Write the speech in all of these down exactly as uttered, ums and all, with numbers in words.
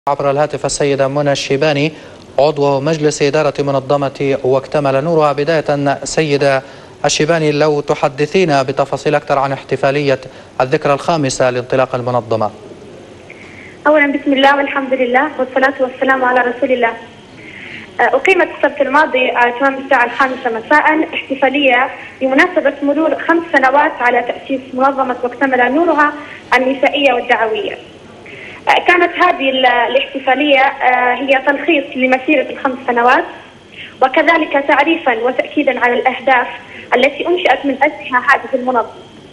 عبر الهاتف السيدة منى الشيباني عضو مجلس إدارة منظمة واكتمل نورها. بداية سيدة الشيباني، لو تحدثينا بتفاصيل أكثر عن احتفالية الذكرى الخامسة لانطلاق المنظمة. أولا بسم الله والحمد لله والصلاة والسلام على رسول الله. أقيمت السبت الماضي تمام الساعة الخامسة مساء احتفالية بمناسبة مرور خمس سنوات على تأسيس منظمة واكتمل نورها النسائية والدعوية. كانت هذه الاحتفالية هي تلخيص لمسيرة الخمس سنوات، وكذلك تعريفا وتأكيدا على الأهداف التي أنشئت من أجلها هذه المنظمة.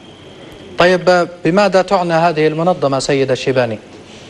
طيب، بماذا تعنى هذه المنظمة سيدة الشيباني؟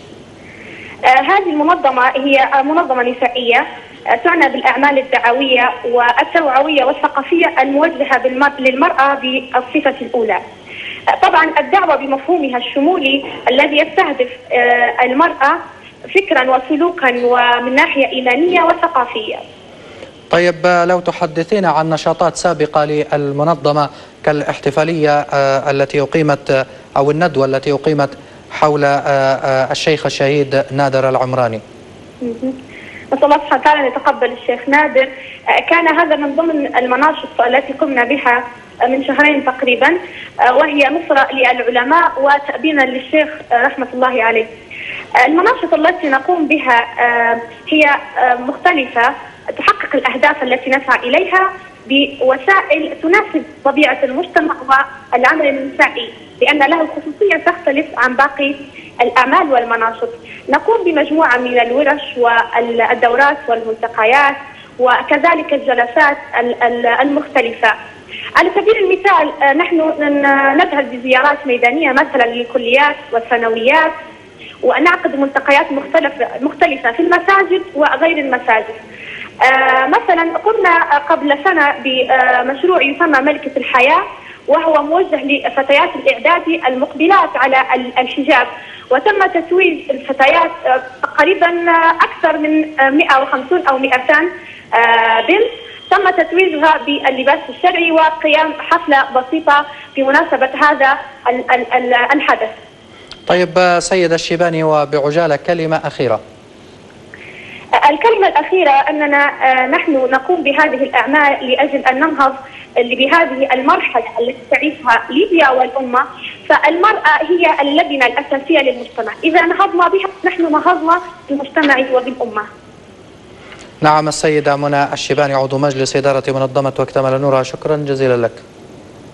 هذه المنظمة هي منظمة نسائية تعنى بالأعمال الدعوية والتوعوية والثقافية الموجهة للمرأة بالصفة الأولى. طبعا الدعوة بمفهومها الشمولي الذي يستهدف المرأة فكرا وسلوكا ومن ناحية إيمانية وثقافية. طيب، لو تحدثينا عن نشاطات سابقة للمنظمة كالاحتفالية التي أقيمت أو الندوة التي أقيمت حول الشيخ الشهيد نادر العمراني. نسأل الله سبحانه وتعالى أن يتقبل الشيخ نادر. كان هذا من ضمن المناشط التي قمنا بها من شهرين تقريبا، وهي نصرة للعلماء وتأبينا للشيخ رحمة الله عليه. المناشط التي نقوم بها هي مختلفة، تحقق الأهداف التي نسعى إليها بوسائل تناسب طبيعة المجتمع والعمل النسائي، لأن له خصوصية تختلف عن باقي الأعمال والمناشط. نقوم بمجموعة من الورش والدورات والملتقيات وكذلك الجلسات المختلفة. على سبيل المثال نحن نذهب بزيارات ميدانية مثلا للكليات والثانويات، ونعقد ملتقيات مختلفة مختلفة في المساجد وغير المساجد. آه مثلا قمنا قبل سنة بمشروع يسمى ملكة الحياة، وهو موجه لفتيات الإعدادي المقبلات على الحجاب، وتم تتويج الفتيات تقريبا أكثر من مئة وخمسين أو مئتين آه بنت، تم تتويجها باللباس الشرعي وقيام حفلة بسيطة بمناسبة هذا الحدث. طيب سيدة الشيباني، وبعجالة كلمة أخيرة. الكلمة الأخيرة أننا نحن نقوم بهذه الأعمال لأجل أن ننهض بهذه المرحلة التي تعيشها ليبيا والأمة. فالمرأة هي اللبنة الأساسية للمجتمع، إذا نهضنا بها نحن نهضنا بالمجتمع وبالأمة. نعم، السيدة منى الشيباني عضو مجلس إدارة منظمة واكتمل نورها، شكرا جزيلا لك.